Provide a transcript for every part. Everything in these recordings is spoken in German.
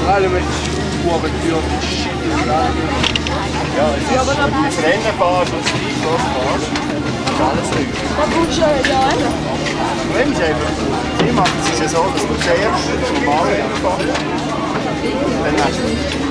Australien mit Schuhen, mit Shit in Australien. Ja, es ist das Rennen fahren, das Skicross fahren. Das ist alles richtig. Was brauchst du ja? Das Problem ist einfach, sie machen es ja so, dass du zuerst normal anfängst. Dann hast du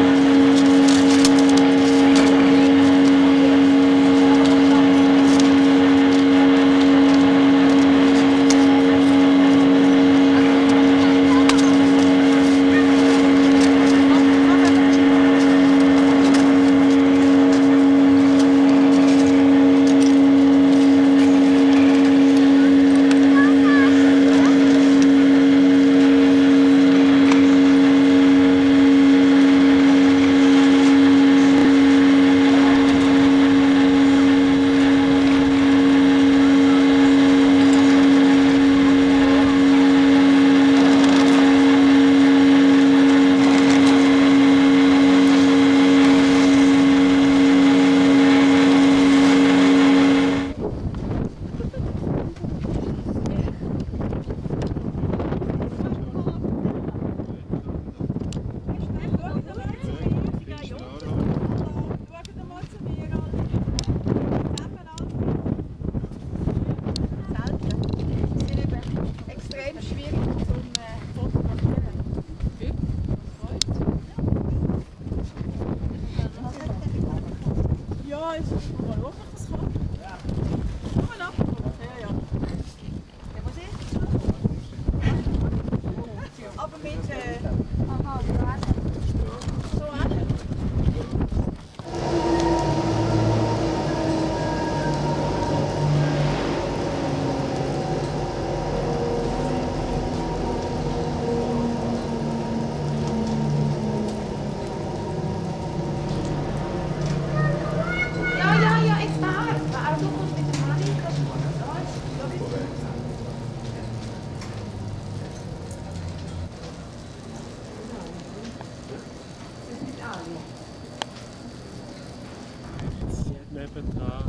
nebendran.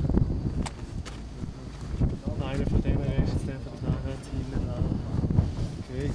Einer von denen ist jetzt nebendran, ganz hinten dran. Okay.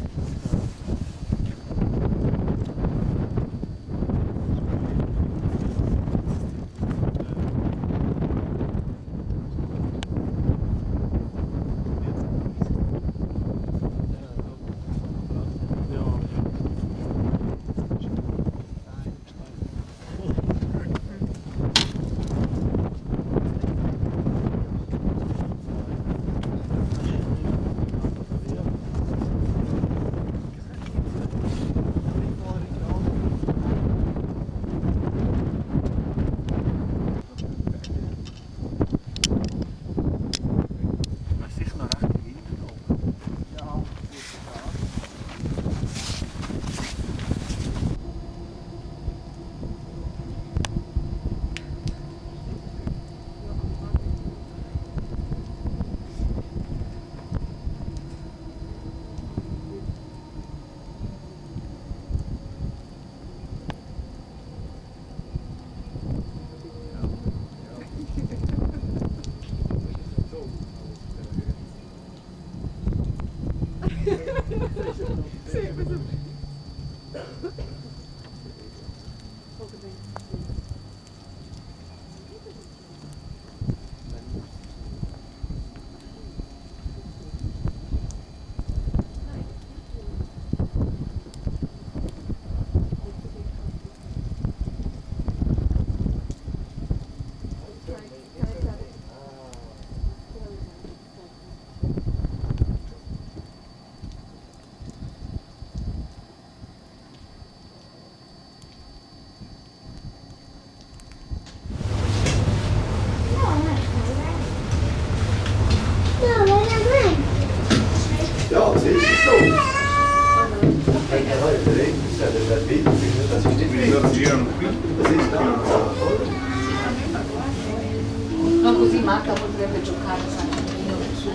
No, così Marta potrebbe giocare un pochino su.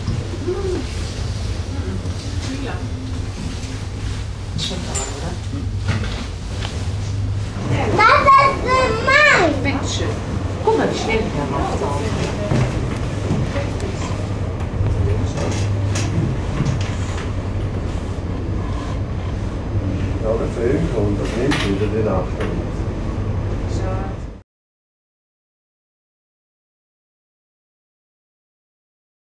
Bitte. Guck mal, wie schnell der macht. Ja, das 500 nimmt wieder den 800.